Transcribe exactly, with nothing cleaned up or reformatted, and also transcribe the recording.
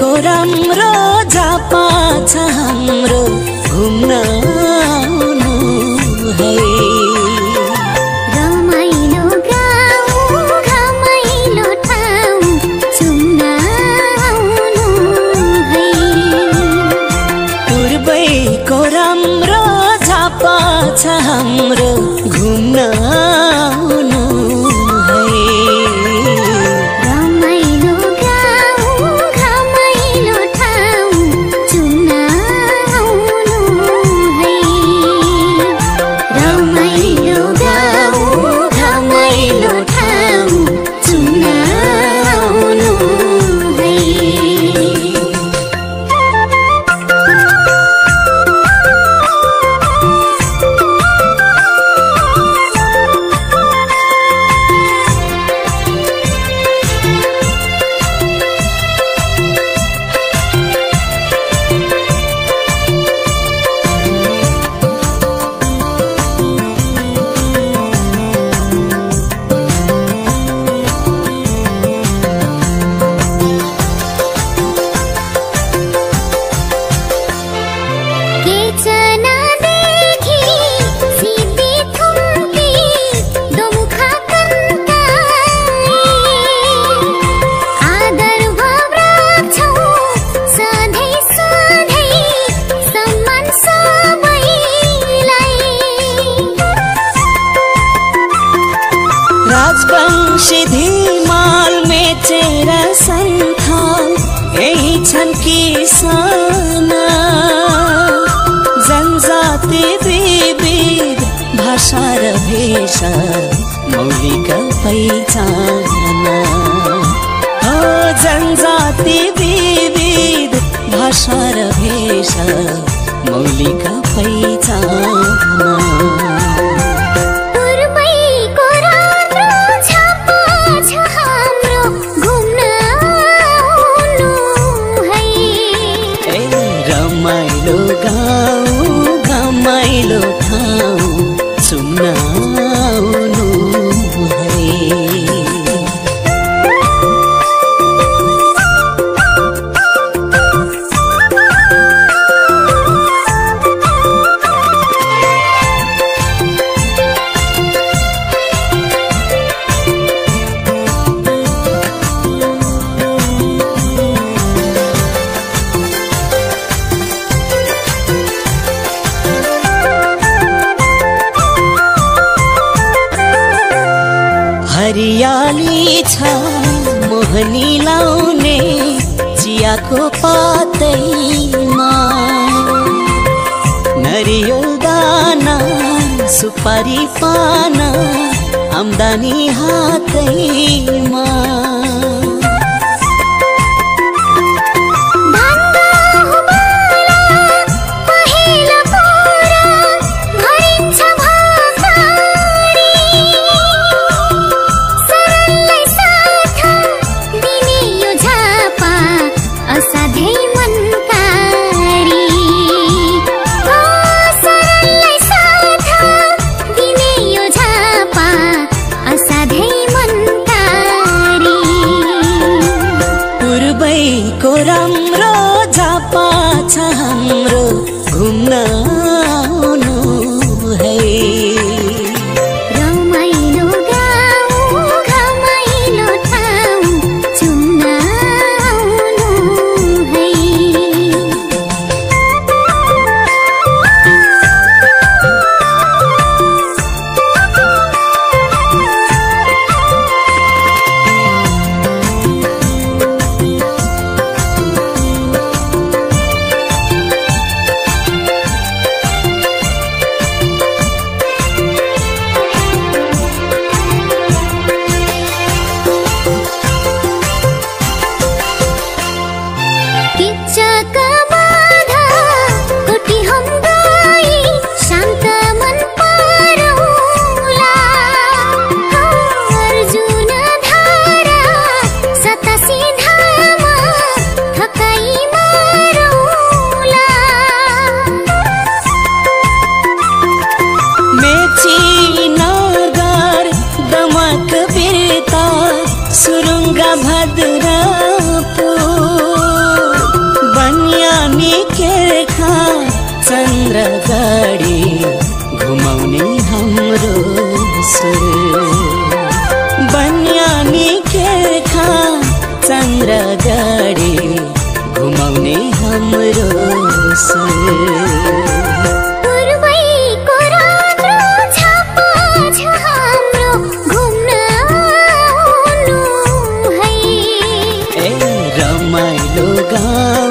दुबईको राम्रो झापा छ हाम्रो घुम्न आउनु है। रमाइलो गाउँ घमाइलो ठाउँ चुम्न आउनु है। दुबईको राम्रो झापा छ हाम्रो घुम्न आउनु है। रमाइलो गाउँ घमाइलो ठाउँ चुम्न आउनु है। रमाइलो गाउँ घमाइलो ठाउँ चुम्न आउनु है। राजवंशी धिमाल मेचेर सन्थाल यही छन् किसाना। जनजाति विविध भाषा र भेषा मौलिक पहिचान। हो जनजाति विविध भाषा र भेषा मौलिक पहिचान। रमाइलो गाउँ घमाइलो ठाउँ चुम्न आउनु है। हरियाली छ मोहनी लाउने चियाको पातैमा। नरियल दाना सुपारी पाना आम्दानी हातैमा। दुबईको राम्रो झापा छ हाम्रो घुम्न आउनु है। रमाइलो गाउँ घमाइलो ठाउँ चुम्न आउनु है। गडी घुमाउने हाम्रो सुर बन्यानी खेखा चन्द्र गडी घुमाउने हाम्रो सुर रमाइलो गा